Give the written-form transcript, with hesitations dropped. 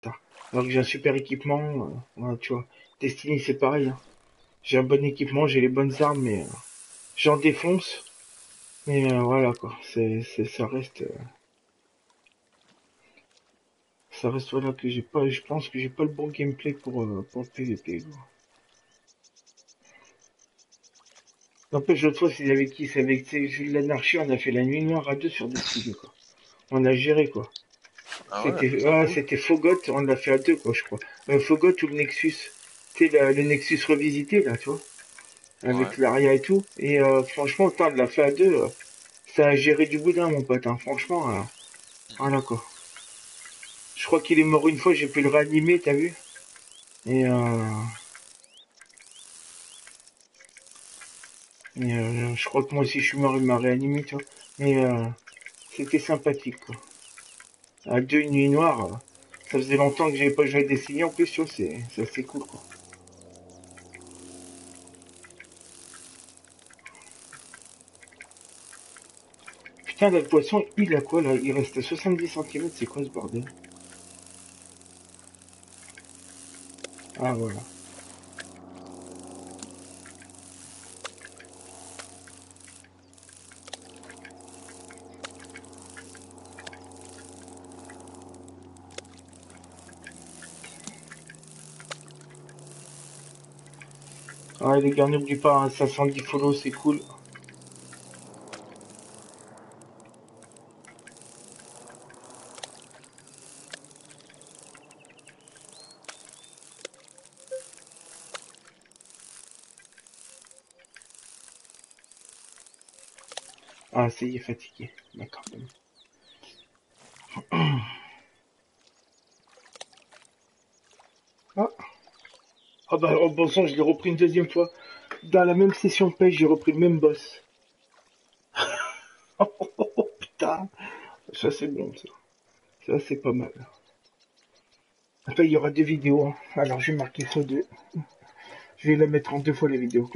putain. Alors que j'ai un super équipement, voilà, tu vois. Destiny, c'est pareil, hein. J'ai un bon équipement, j'ai les bonnes armes, mais j'en défonce. Mais voilà, quoi. Ça reste, voilà, que j'ai pas, je pense que j'ai pas le bon gameplay pour le PVP, quoi. N'empêche, l'autre fois, c'est avec qui? C'est avec, tu sais, l'anarchie, on a fait la nuit noire à deux sur Destiny, quoi. On a géré, quoi. Ah ouais, c'est cool. C'était Fogot, on l'a fait à deux, quoi, je crois. Fogot ou le Nexus. Tu sais, le Nexus revisité, là, tu vois. Ouais. Avec l'Aria et tout. Et franchement, on l'a fait à deux. Ça a géré du boudin, mon pote, hein. Franchement, voilà, quoi. Je crois qu'il est mort une fois, j'ai pu le réanimer, t'as vu? Et, je crois que moi aussi, je suis mort, il m'a réanimé, tu vois. Mais c'était sympathique, quoi. À deux, une nuit noire. Ça faisait longtemps que j'avais pas joué à Destiny, en plus, tu vois, c'est assez cool, quoi. Putain, là, le poisson, il a quoi, là? Il reste à 70 centimètres, c'est quoi ce bordel? Ah, voilà. Ah, les gars, n'oublie pas, hein, 510 follow, c'est cool. Ah, ça y est, fatigué. D'accord. Ah, ah bah, en bon sang, je l'ai repris une deuxième fois. Dans la même session de pêche, j'ai repris le même boss. Oh, putain. Ça, c'est bon, ça. Ça, c'est pas mal. Après, il y aura deux vidéos, hein. Alors, je vais marquer x2. Je vais la mettre en deux fois, les vidéos.